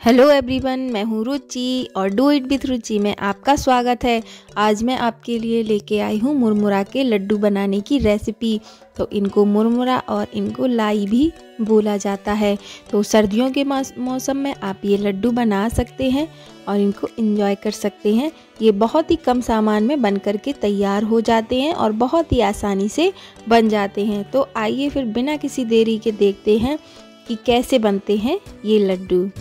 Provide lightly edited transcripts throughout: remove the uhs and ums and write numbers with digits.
Hello everyone, मैं हूँ रुचि और डू इट विथ रुचि में आपका स्वागत है। आज मैं आपके लिए लेके आई हूँ मुरमुरा के लड्डू बनाने की रेसिपी। तो इनको मुरमुरा और इनको लाई भी बोला जाता है। तो सर्दियों के मौसम में आप ये लड्डू बना सकते हैं और इनको एंजॉय कर सकते हैं। ये बहुत ही कम सामान में बन कर के तैयार हो जाते हैं और बहुत ही आसानी से बन जाते हैं। तो आइए फिर बिना किसी देरी के देखते हैं कि कैसे बनते हैं ये लड्डू।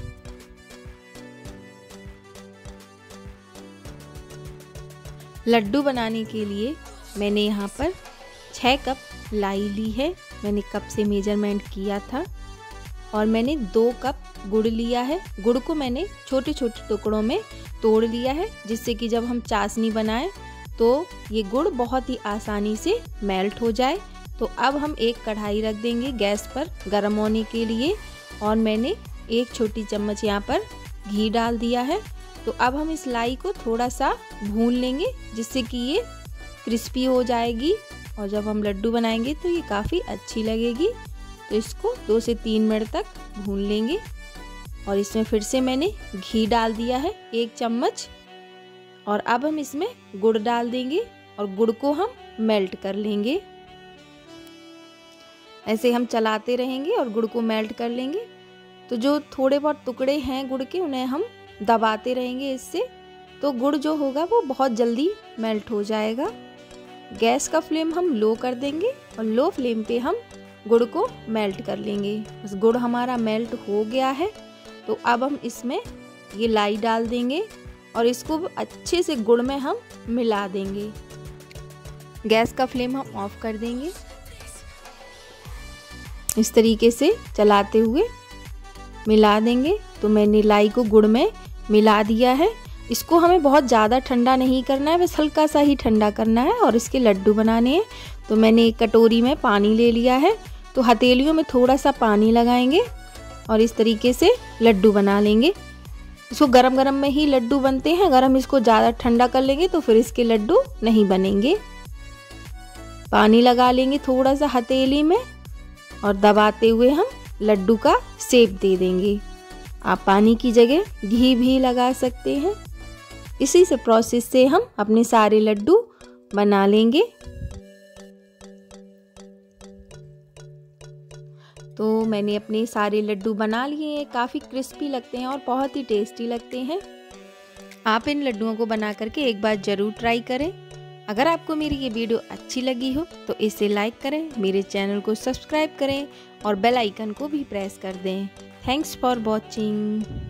लड्डू बनाने के लिए मैंने यहाँ पर 6 कप लाई ली है। मैंने कप से मेजरमेंट किया था और मैंने 2 कप गुड़ लिया है। गुड़ को मैंने छोटे छोटे टुकड़ों में तोड़ लिया है, जिससे कि जब हम चाशनी बनाएं तो ये गुड़ बहुत ही आसानी से मेल्ट हो जाए। तो अब हम एक कढ़ाई रख देंगे गैस पर गर्म होने के लिए और मैंने 1 छोटी चम्मच यहाँ पर घी डाल दिया है। तो अब हम इस लाई को थोड़ा सा भून लेंगे, जिससे कि ये क्रिस्पी हो जाएगी और जब हम लड्डू बनाएंगे तो ये काफ़ी अच्छी लगेगी। तो इसको 2 से 3 मिनट तक भून लेंगे और इसमें फिर से मैंने घी डाल दिया है 1 चम्मच और अब हम इसमें गुड़ डाल देंगे और गुड़ को हम मेल्ट कर लेंगे। ऐसे हम चलाते रहेंगे और गुड़ को मेल्ट कर लेंगे। तो जो थोड़े बहुत टुकड़े हैं गुड़ के, उन्हें हम दबाते रहेंगे इससे, तो गुड़ जो होगा वो बहुत जल्दी मेल्ट हो जाएगा। गैस का फ्लेम हम लो कर देंगे और लो फ्लेम पे हम गुड़ को मेल्ट कर लेंगे। बस गुड़ हमारा मेल्ट हो गया है। तो अब हम इसमें ये लाई डाल देंगे और इसको अच्छे से गुड़ में हम मिला देंगे। गैस का फ्लेम हम ऑफ कर देंगे। इस तरीके से चलाते हुए मिला देंगे। तो मैंने लाई को गुड़ में मिला दिया है। इसको हमें बहुत ज़्यादा ठंडा नहीं करना है, बस हल्का सा ही ठंडा करना है और इसके लड्डू बनाने हैं। तो मैंने एक कटोरी में पानी ले लिया है। तो हथेलियों में थोड़ा सा पानी लगाएंगे और इस तरीके से लड्डू बना लेंगे। इसको गरम गरम में ही लड्डू बनते हैं। अगर हम इसको ज़्यादा ठंडा कर लेंगे तो फिर इसके लड्डू नहीं बनेंगे। पानी लगा लेंगे थोड़ा सा हथेली में और दबाते हुए हम लड्डू का शेप दे देंगे। आप पानी की जगह घी भी लगा सकते हैं। इसी से प्रोसेस से हम अपने सारे लड्डू बना लेंगे। तो मैंने अपने सारे लड्डू बना लिए हैं। काफ़ी क्रिस्पी लगते हैं और बहुत ही टेस्टी लगते हैं। आप इन लड्डुओं को बना करके एक बार ज़रूर ट्राई करें। अगर आपको मेरी ये वीडियो अच्छी लगी हो तो इसे लाइक करें, मेरे चैनल को सब्सक्राइब करें और बेल आइकन को भी प्रेस कर दें। Thanks for watching.